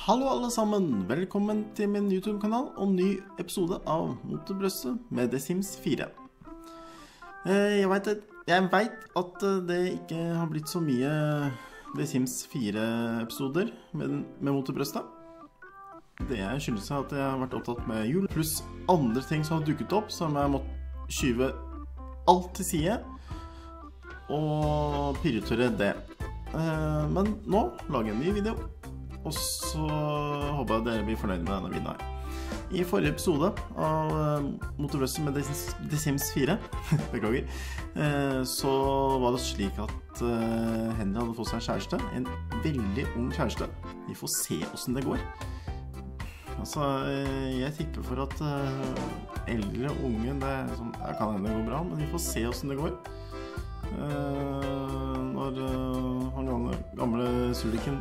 Hallo alle sammen, velkommen til min YouTube-kanal og ny episode av Mot til brøstet med The Sims 4. Jeg vet at det ikke har blitt så mye The Sims 4-episoder med Mot til brøstet. Det skyldes at jeg har vært opptatt med jul, pluss andre ting som har dukket opp, som jeg måtte skyve alt til side og prioritere det. Men nå lager jeg en ny video. Og så håper jeg dere blir fornøyd med denne videoen her. I forrige episode av Mot til brøstet med The Sims 4, beklager, så var det slik at Henry hadde fått seg en kjæreste, en veldig ung kjæreste. Vi får se hvordan det går. Altså, jeg tipper for at eldre og unge, det kan hende det går bra, men vi får se hvordan det går. Når han gamle suliken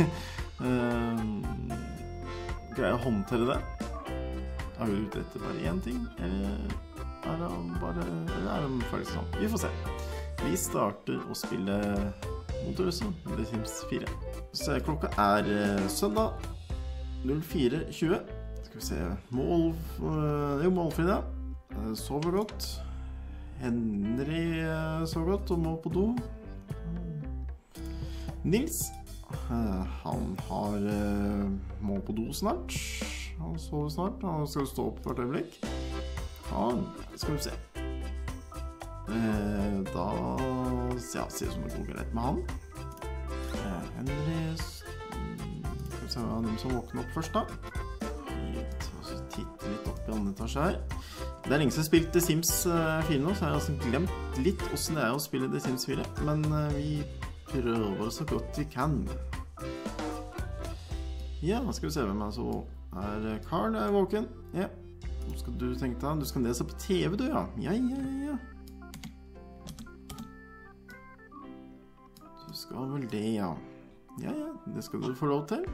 greier å håndtere det. Er vi ute etter bare én ting, eller er det faktisk sånn? Vi får se. Vi starter å spille Mot til brøstet med The Sims 4. Så klokka søndag 04:20. Skal vi se, Målfrida sover godt. Henry sover godt og må på do. Nils, han må på do snart. Han sover snart. Han skal stå opp hvert øyeblikk. Skal vi se. Da ser det som det går greit med han. Henry, skal vi se hva de som våkner opp først da. Titte litt opp i andre etasje her. Det lenge siden jeg spilte The Sims 4 nå, så jeg har altså glemt litt hvordan det å spille The Sims 4. Men vi prøver så godt vi kan. Ja, skal vi se hvem så Karl våken. Ja, nå skal du tenke deg. Du skal lese på TV du, ja. Ja. Du skal vel det, ja. Ja, det skal du få lov til.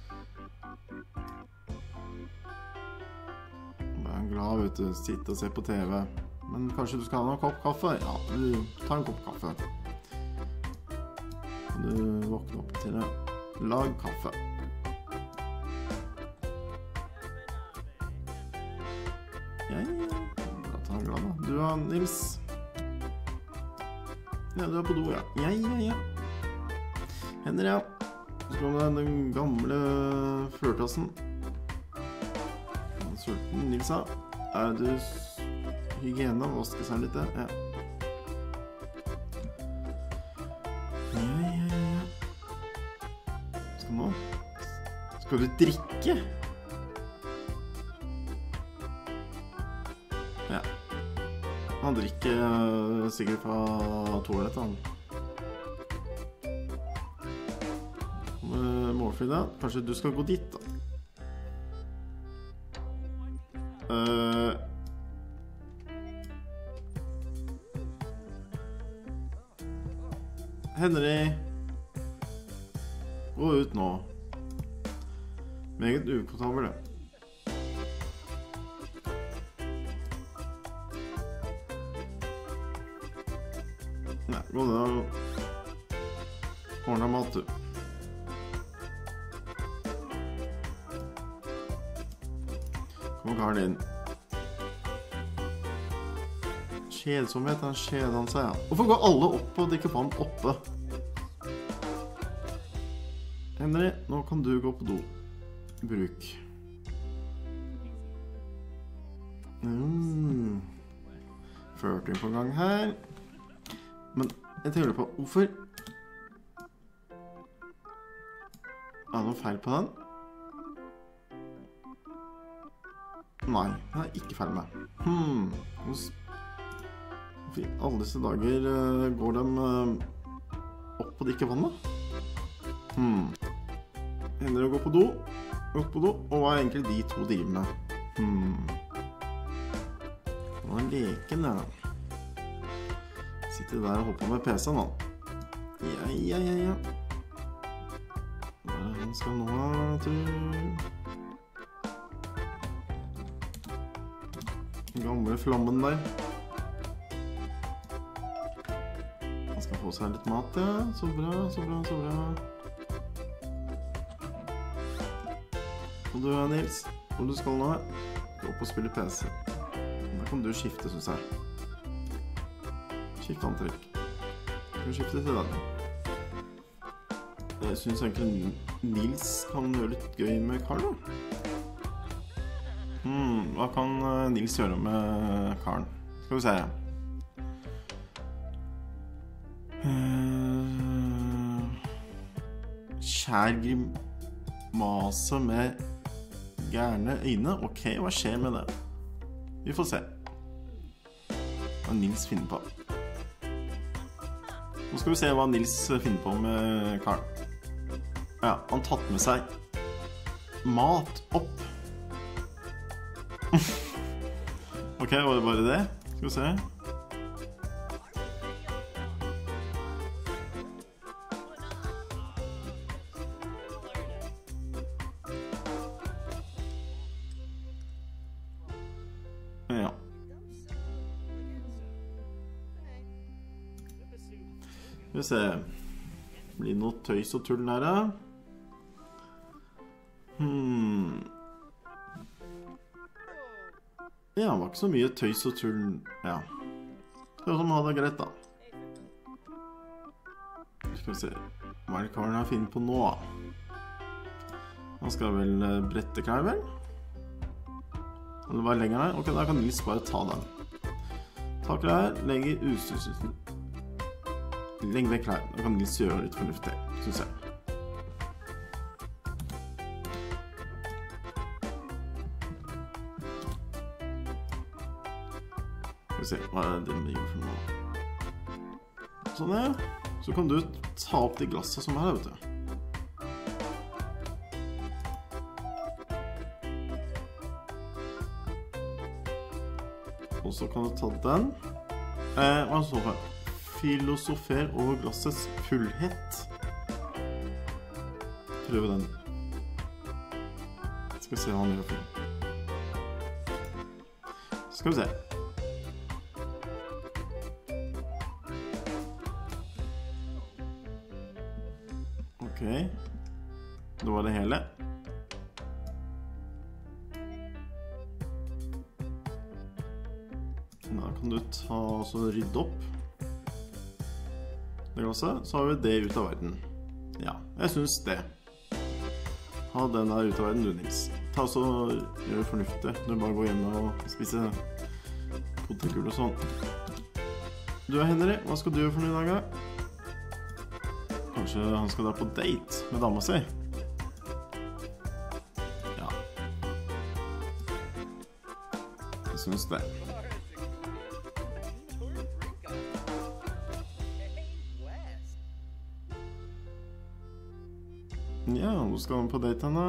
Glad, vet du, sitte og se på TV. Men kanskje du skal ha en kopp kaffe? Ja, du tar en kopp kaffe. Og du våkner opp til å lage kaffe. Ja. Da tar han glad da. Du Nils. Ja, du på do, ja. Ja. Henry, ja. Så kommer den gamle førtassen. Sulten, Nilsa. Du hygiene og vaske seg litt? Ja. Skal du drikke? Ja. Han drikker sikkert fra toalettet, han. Målfrida, kanskje du skal gå dit da? Henry, gå ut nå. Meget ukomfortabel det. Nei, gå ned og ordne mat du. Kom Karl inn. Kjedsomhet, han kjeder han seg, ja. Hvorfor går alle opp og drikker vann oppe? Henry, nå kan du gå på do. Bruk. Førting på gang her. Men jeg tenker på, hvorfor? Er det noe feil på den? Nei, det er ikke feil med. I alle disse dager går de opp og drikker vann da? Hender å gå på do, og hva er egentlig de to driver med? Det var en leken, ja. Sitter der og hopper med PC-en da. Ja. Hva er det han skal nå, Den gamle flammen der. Han skal få seg litt mat, ja. Så bra. Og du, Nils, hvor du skal nå? Gå opp og spille PC. Da kan du skifte, synes jeg. Skifte antrekk. Du kan skifte til den. Jeg synes egentlig Nils kan gjøre litt gøy med Karl, da. Hva kan Nils gjøre med Karl? Skal vi se. Skjærgrimase med gærne øyne. Ok, hva skjer med det? Vi får se. Hva Nils finner på. Nå skal vi se hva Nils finner på med Karl. Ja, han har tatt med seg mat opp. Ok, var det bare det? Skal vi se. Ja. Skal vi se. Blir noe tøys og tull der, ja. Ja, det var ikke så mye tøys og tull, ja. Det var som å ha det greit, da. Skal vi se. Hva er det Karl har funnet på nå? Han skal vel brette klær, vel? Eller hva legger han her? Ok, da kan Nils bare ta den. Ta klær, legger utstyrelsen. Legg vekk klær. Da kan Nils gjøre litt fornuftig, synes jeg. Skal vi se, hva er det vi gjør for noe? Sånn ja. Så kan du ta opp de glasset som er her, vet du. Og så kan du ta den. Hva så her? Filosofer over glassets fullhet. Prøve den. Skal vi se hva han gjør for noe. Skal vi se. Ok. Da var det hele. Da kan du ta og rydde opp det glasset, så har vi det ut av verden. Ja, jeg synes det. Ha den der ut av verden, du, Nils. Ta og gjør det fornuftig. Du bare går hjemme og spiser potetgull og sånn. Du, Henry, hva skal du gjøre for noe i dag, da? Kanskje han skal dra på date med dama si? Ja. Jeg synes det. Ja, hvor skal han på date henne?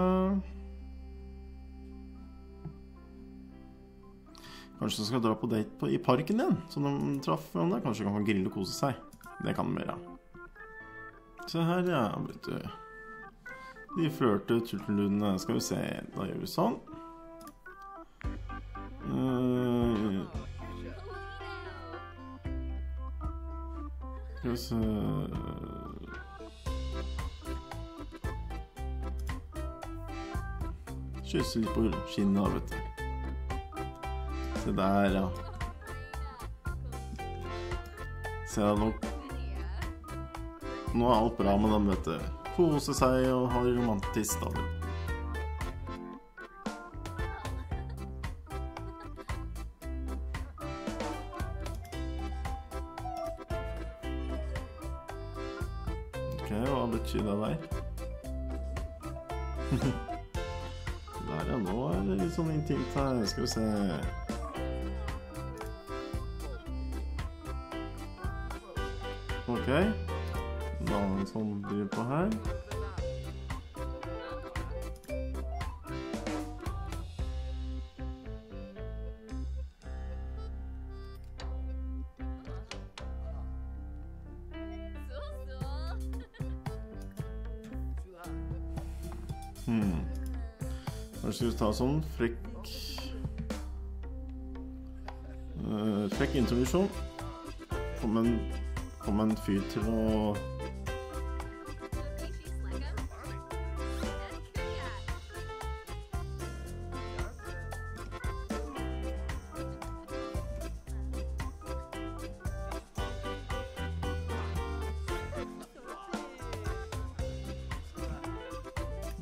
Kanskje han skal dra på date i parken igjen, så de traff hverandre. Kanskje kan han grille og kose seg. Det kan de gjøre. Se her, ja, vet du. De flørte tulteludene. Skal vi se, da gjør vi sånn. Skal vi se... Kysse litt på skinnet da, vet du. Se der, ja. Se da nå. Nå er alt bra med dem, vet du. Kose seg og ha det romantisk da. Ok, hva betyr det der? Der, ja, nå er det litt sånn intimt her. Skal vi se. Ok. Da har vi en sånn driv på her. Kanskje vi tar sånn frekk introduksjon. Kom en fyr til å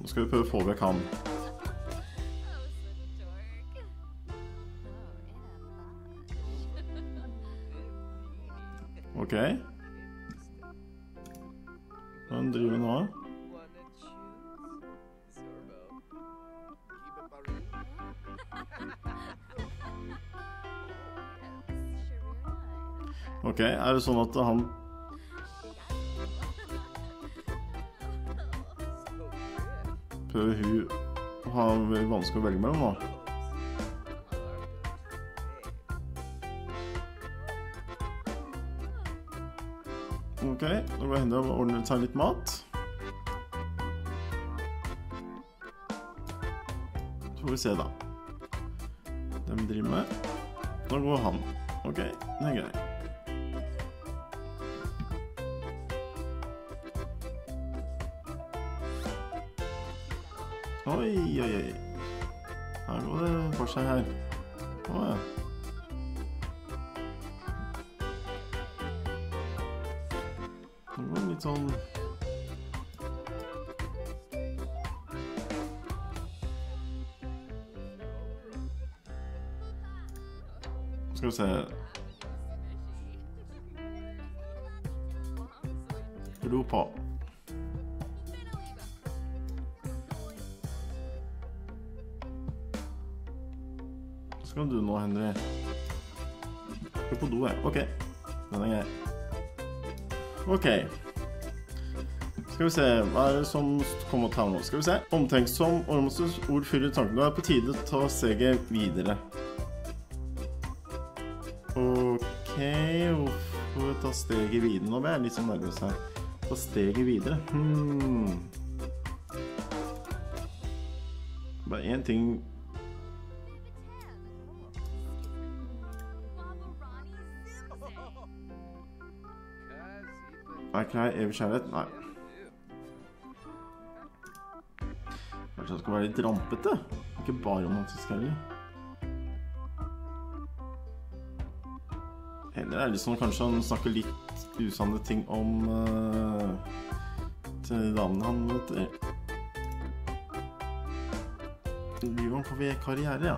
Nå skal vi prøve å få vekk han. Ok. Hva driver nå? Ok, det sånn at han prøver hun å ha vanskelig å velge mellom nå? Ok, nå går Henry og ordner seg litt mat. Så får vi se da. Den driver med. Nå går han. Ok, det greit. Oi, oi, oi. Her går det for seg her. Åja. Det går litt sånn... Skal vi se... Ro på. Skal du nå, Henry? Skal på do, jeg. Ok, den grei. Ok. Skal vi se, hva det som kommer til her nå? Skal vi se. Omtenksom, Ormosters ord fyller tanken. Nå på tide til å ta steget videre. Ok, hvorfor ta steget videre? Nå blir jeg litt sånn nervøs her. Ta steget videre. Bare en ting... Er ikke her evig kjærlighet? Nei. Kanskje det skal være litt rampete? Ikke bare romantisk heller. Heller litt sånn, kanskje han snakker litt usanne ting om til damene han møter. Blir han på karriere, ja.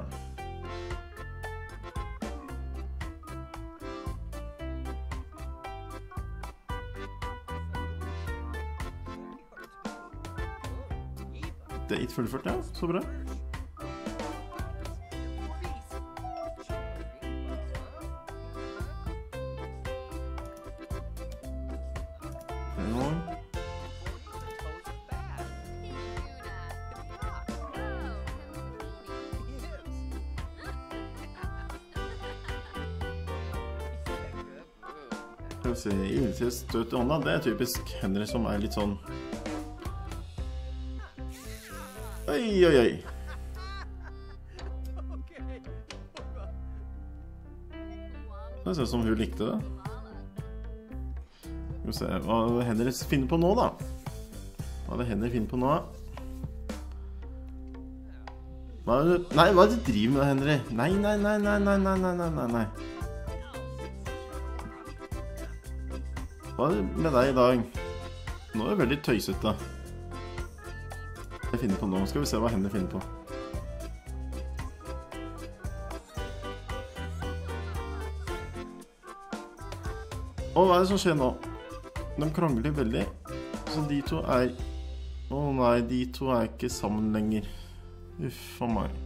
Date fullført, ja. Så bra. Skal vi se, ildtil støt i hånda. Det typisk Henry som litt sånn... Oi, oi, oi. Det ser ut som hun likte det. Skal vi se, hva Henry finner på nå da? Hva Henry finner på nå? Nei, hva du driver med, Henry? Nei, nei, nei, nei, nei, nei, nei, nei, nei. Hva med deg i dag? Nå det veldig tøysete. Jeg finner på nå. Skal vi se hva Henry finner på. Og hva det som skjer nå? De krangler veldig. Så de to Å nei, de to ikke sammen lenger. Uff for meg.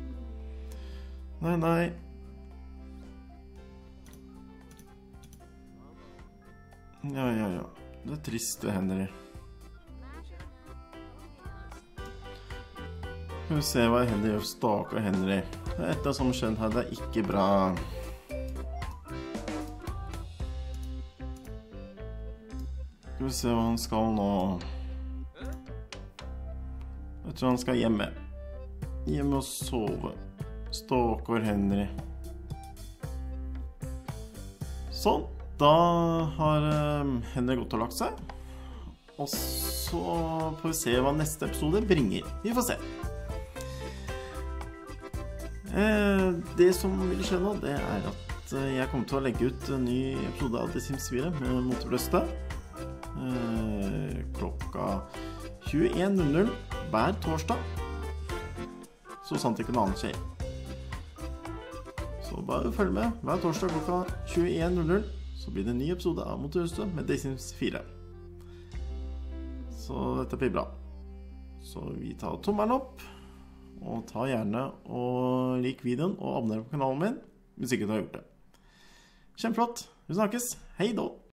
Nei, nei. Ja, ja, ja. Det trist det, Henry. Skal vi se hva Henry gjør. Staker Henry. Etter som skjedd her, det ikke bra. Skal vi se hva han skal nå. Jeg tror han skal hjemme. Hjemme og sove. Staker Henry. Sånn. Da har Henry gått og lagt seg. Og så får vi se hva neste episode bringer. Vi får se. Det som vil skje nå, det at jeg kommer til å legge ut en ny episode av The Sims 4 med Motorbrøstet klokka 21:00 hver torsdag, så sant ikke noe annet skjer. Så bare følg med hver torsdag klokka 21:00, så blir det en ny episode av Motorhuset med The Sims 4. Så dette blir bra. Så vi tar tommelen opp, og ta gjerne og lik videoen og abonner på kanalen min hvis ikke du har gjort det. Kjempeflott, vi snakkes, hei da!